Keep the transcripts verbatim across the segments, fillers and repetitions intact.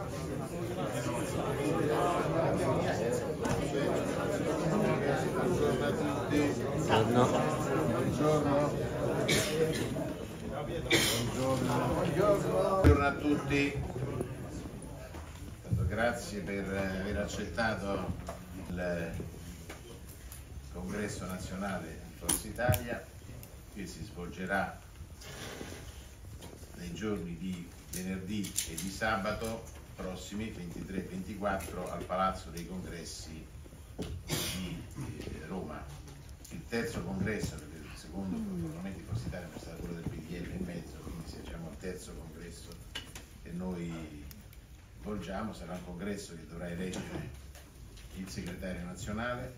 Buongiorno. Buongiorno a tutti, grazie per aver accettato il congresso nazionale di Forza Italia che si svolgerà nei giorni di venerdì e di sabato prossimi ventitré e ventiquattro al Palazzo dei Congressi di Roma. Il terzo congresso, perché il secondo probabilmente di Forza Italia è stato quello del P D L in mezzo, quindi se diciamo il terzo congresso che noi svolgiamo sarà un congresso che dovrà eleggere il segretario nazionale,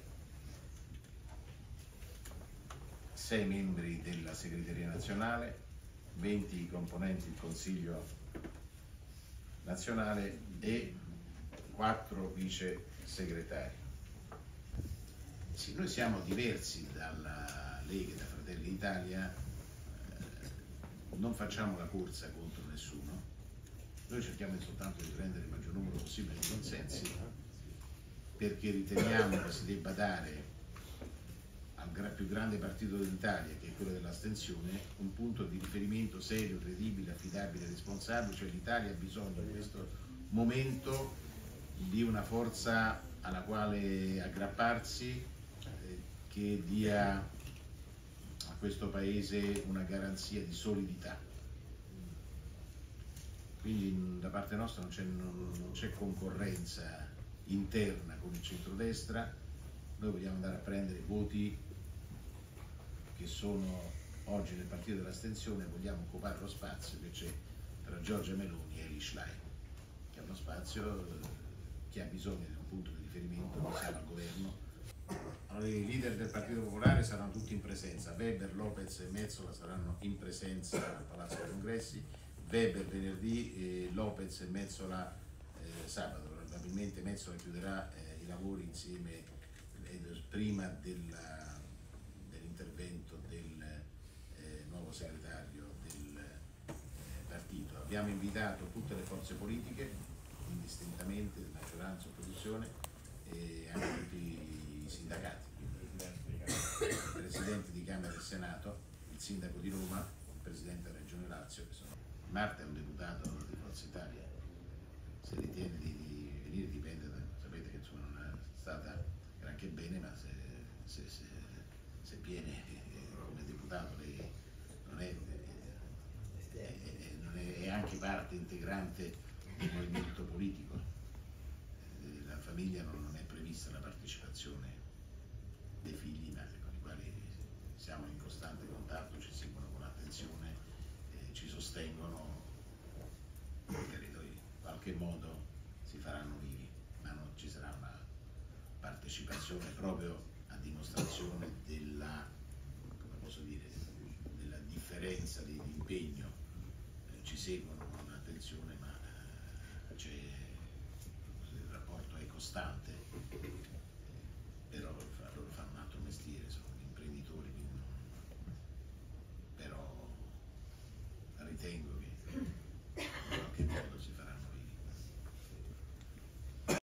sei membri della segreteria nazionale, venti componenti del Consiglio nazionale e quattro vice segretari. Sì, noi siamo diversi dalla Lega e da Fratelli d'Italia, eh, non facciamo la corsa contro nessuno, noi cerchiamo soltanto di prendere il maggior numero possibile di consensi perché riteniamo che si debba dare al più grande partito dell'Italia, che è quello dell'astensione, un punto di riferimento serio, credibile, affidabile, responsabile, cioè l'Italia ha bisogno in questo momento di una forza alla quale aggrapparsi, che dia a questo Paese una garanzia di solidità. Quindi da parte nostra non c'è, non c'è concorrenza interna con il centrodestra, noi vogliamo andare a prendere voti che sono oggi nel partito dell'astensione, vogliamo occupare lo spazio che c'è tra Giorgia Meloni e Elly Schlein, che è uno spazio che ha bisogno di un punto di riferimento, noi siamo al governo. Allora, i leader del Partito Popolare saranno tutti in presenza, Weber, Lopez e Metsola saranno in presenza al Palazzo dei Congressi, Weber venerdì, e Lopez e Metsola eh, sabato. Probabilmente Metsola chiuderà eh, i lavori insieme eh, prima della, dell'intervento del eh, nuovo segretario del eh, partito. Abbiamo invitato tutte le forze politiche, indistintamente, maggioranza e opposizione, e anche tutti i sindacati, il Presidente di Camera e Senato, il Sindaco di Roma, il Presidente della Regione Lazio, che sono. Marta è un deputato di Forza Italia, se ritiene di, di venire dipende, da, sapete che insomma non è stata granché bene, ma se, se, se, se viene come deputato lei non è, è, è, non è, è anche parte integrante del movimento politico. La famiglia non, non è prevista la partecipazione dei figli, ma con i quali siamo in costante contatto, ci seguono con attenzione, eh, ci sostengono, credo in qualche modo si faranno vivi, ma non ci sarà una partecipazione proprio a dimostrazione della, come posso dire, della differenza di, di impegno, eh, ci seguono con attenzione